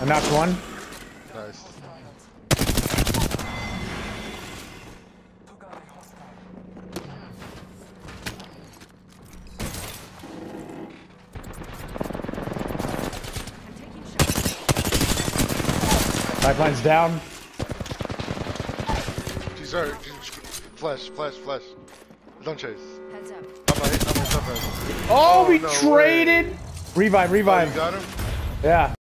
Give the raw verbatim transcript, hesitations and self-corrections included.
I knocked one. Nice. Pipeline's down. She's alright. Flash, flash, flash. Don't chase. Heads up. I'm gonna hit, I'm gonna stop her. Oh, Oh, we no traded. way. Revive, revive. Oh, you got him? Yeah.